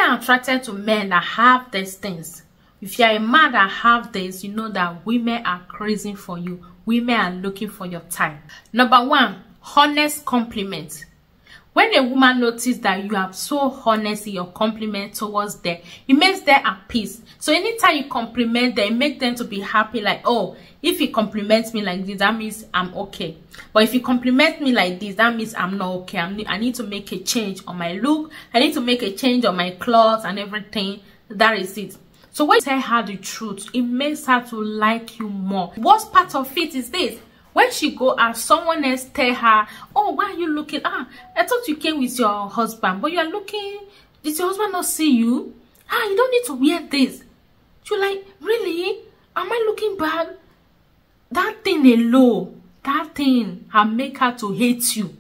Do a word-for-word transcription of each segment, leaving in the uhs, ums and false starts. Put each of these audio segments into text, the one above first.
are attracted to men that have these things. If you are a man that have this, you know that women are crazy for you. Women are looking for your time. Number one, honest compliment. When a woman notices that you are so honest in your compliment towards them, it makes them at peace. So anytime you compliment them, it makes them to be happy. Like, oh, if he compliments me like this, that means I'm okay. But if you compliment me like this, that means I'm not okay. I'm, I need to make a change on my look. I need to make a change on my clothes and everything. That is it. So when you tell her the truth, it makes her to like you more. What part of it is this? When she go out, someone else tell her, oh, why are you looking? Ah, I thought you came with your husband, but you are looking. Did your husband not see you? Ah, you don't need to wear this. You're like, really? Am I looking bad? That thing alone, that thing will make her to hate you.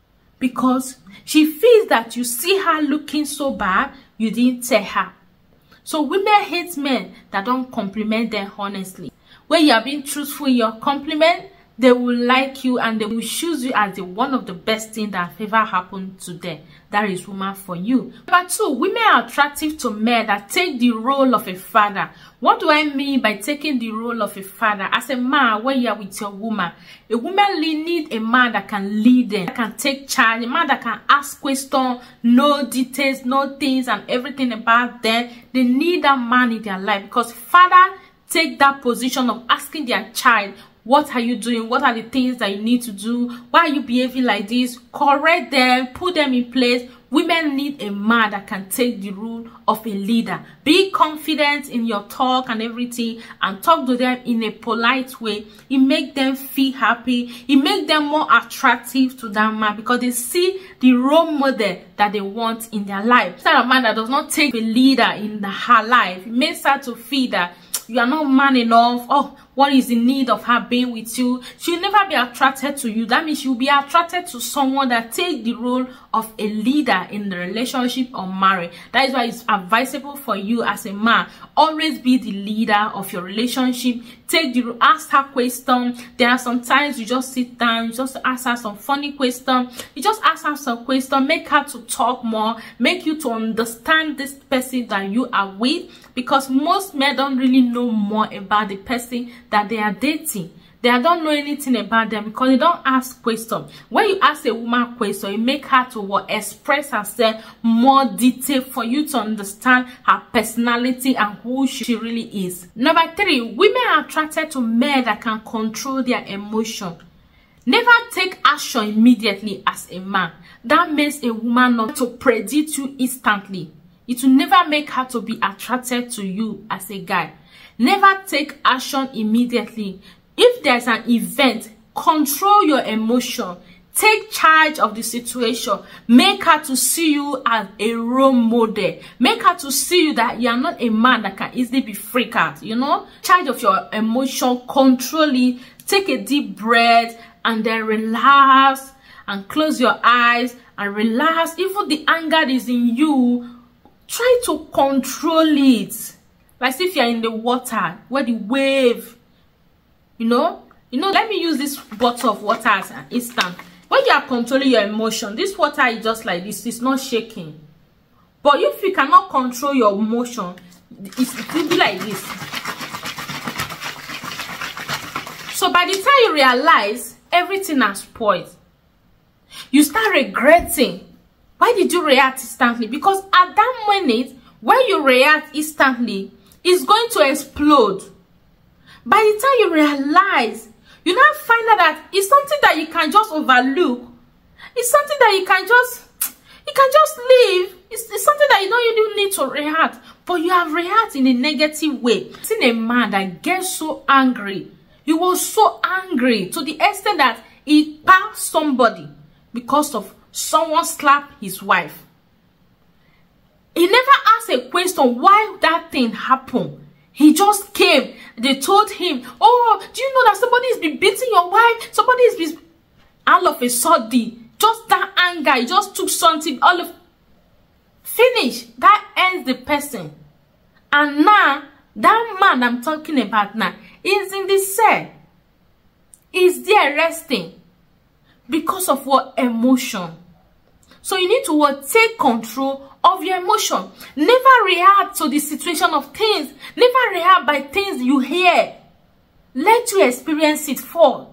Because she feels that you see her looking so bad, you didn't tell her. So women hate men that don't compliment them honestly. When you are being truthful in your compliment, they will like you and they will choose you as the one of the best thing that have ever happened to them. That is woman for you. Number two, women are attractive to men that take the role of a father. What do I mean by taking the role of a father? As a man, when you are with your woman, a woman need a man that can lead them, that can take charge, a man that can ask questions, know details, know things and everything about them. They need that man in their life because father take that position of asking their child, what are you doing? What are the things that you need to do? Why are you behaving like this? Correct them, put them in place. Women need a man that can take the role of a leader. Be confident in your talk and everything and talk to them in a polite way. It makes them feel happy. It makes them more attractive to that man because they see the role model that they want in their life. Instead of a man that does not take a leader in her life, it makes her to feel that you are not man enough. Oh, what is the need of her being with you? She'll never be attracted to you. That means she'll be attracted to someone that takes the role of a leader in the relationship or marriage. That is why it's advisable for you as a man. Always be the leader of your relationship. Take the ask her questions. There are sometimes you just sit down, you just ask her some funny questions. You just ask her some questions, make her to talk more, make you to understand this person that you are with. Because most men don't really know more about the person that they are dating. They don't know anything about them because they don't ask questions. When you ask a woman question, it make her to what, express herself more detail for you to understand her personality and who she really is. Number three, women are attracted to men that can control their emotion. Never take action immediately as a man. That makes a woman not to predict you instantly. It will never make her to be attracted to you as a guy. Never take action immediately. If there's an event, control your emotion. Take charge of the situation. Make her to see you as a role model. Make her to see you that you are not a man that can easily be freaked out, you know? Charge of your emotion, control it. Take a deep breath and then relax and close your eyes and relax. Even the anger is in you, try to control it. Like if you're in the water where the wave, you know, you know, let me use this bottle of water as an instant. When you are controlling your emotion, this water is just like this, it's not shaking. But if you cannot control your emotion, it's, it will be like this. So by the time you realize everything has spoiled, you start regretting. Why did you react instantly? Because at that minute, when you react instantly, it's going to explode. By the time you realize, you now find out that it's something that you can just overlook. It's something that you can just, you can just leave. It's, it's something that you don't even need to react. But you have reacted in a negative way. I've seen a man that gets so angry. He was so angry to the extent that he passed somebody because of someone slapped his wife. He never asked a question why that thing happened. He just came. They told him, oh, do you know that somebody has been beating your wife? Somebody has been... All of a sudden, just that anger, he just took something, all of... Finish. That ends the person. And now, that man I'm talking about now is in the cell. He's there resting. Because of what? Emotion. So you need to what, take control of your emotion. Never react to the situation of things. Never react by things you hear. Let you experience it first.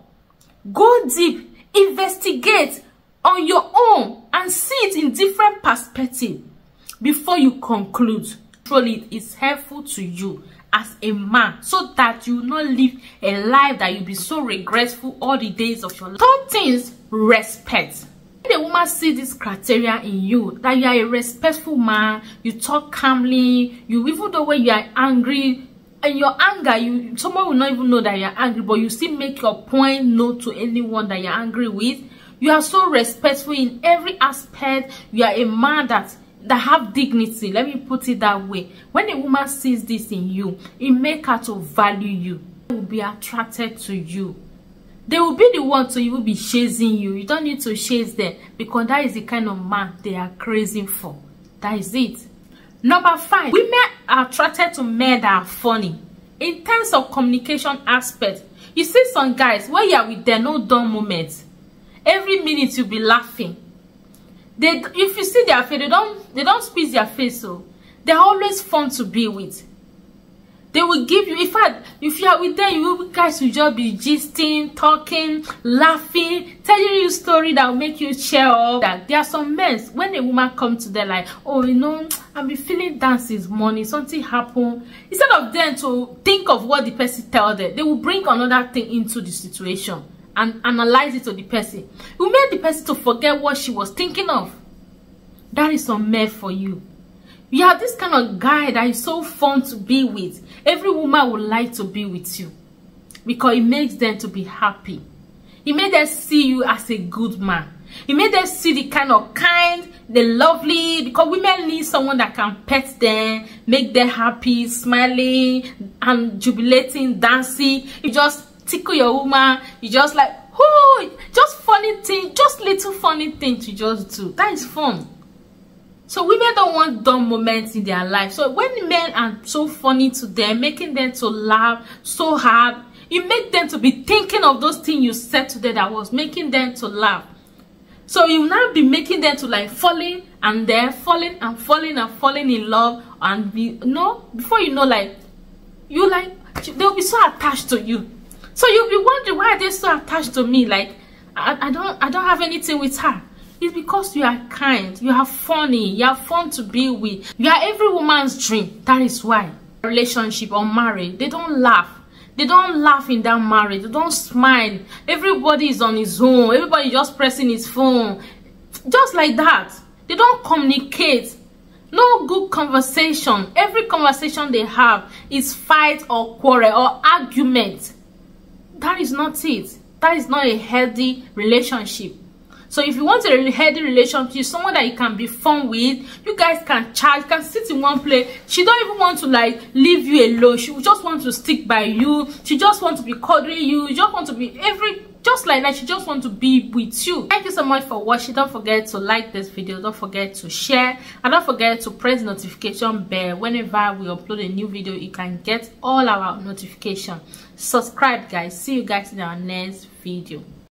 Go deep, investigate on your own and see it in different perspectives before you conclude. Truly, it is helpful to you as a man so that you will not live a life that you'll be so regretful all the days of your life. Third things, respect. When a woman sees this criteria in you, that you are a respectful man, you talk calmly, you even though when you are angry, and your anger, you someone will not even know that you're angry, but you still make your point known to anyone that you're angry with. You are so respectful in every aspect. You are a man that that have dignity. Let me put it that way. When a woman sees this in you, it makes her to value you. They will be attracted to you. They will be the one to even be chasing you. You don't need to chase them because that is the kind of man they are crazy for. That is it. Number five, women are attracted to men that are funny. In terms of communication aspect, you see some guys, when you are with them, no dull moments. Every minute you'll be laughing. They, if you see their face, they don't, they don't squeeze their face. So they're always fun to be with. They will give you, in fact, if you are with them, you guys will just be gisting, talking, laughing, telling you story that will make you cheer up. That there are some men, when a woman comes to them like, oh, you know, I've been feeling down since morning, something happened. Instead of them to think of what the person tells them, they will bring another thing into the situation and analyze it to the person. It will make the person to forget what she was thinking of. That is some men for you. You are this kind of guy that is so fun to be with. Every woman would like to be with you because it makes them to be happy. It makes them see you as a good man. It makes them see the kind of kind, the lovely, because women need someone that can pet them, make them happy, smiling, and jubilating, dancing. You just tickle your woman. You just like, oh, just funny thing, just little funny thing to just do. That is fun. So women don't want dumb moments in their life. So when men are so funny to them, making them to laugh so hard, it makes them to be thinking of those things you said to them that was making them to laugh. So you now be making them to like falling and they're falling and falling and falling in love, and be, you know, before you know, like you like they'll be so attached to you. So you'll be wondering, why are they so attached to me? Like I, I don't I don't have anything with her. It's because you are kind, you are funny, you are fun to be with. You are every woman's dream. That is why relationship or marriage, they don't laugh. They don't laugh in that marriage. They don't smile. Everybody is on his own. Everybody just pressing his phone. Just like that. They don't communicate. No good conversation. Every conversation they have is fight or quarrel or argument. That is not it. That is not a healthy relationship. So if you want a healthy relationship, someone that you can be fun with, you guys can chat, you can sit in one place. She don't even want to like leave you alone. She just want to stick by you. She just want to be cuddling you. You just want to be every, just like that. She just want to be with you. Thank you so much for watching. Don't forget to like this video. Don't forget to share. And don't forget to press the notification bell. Whenever we upload a new video, you can get all our notifications. Subscribe, guys. See you guys in our next video.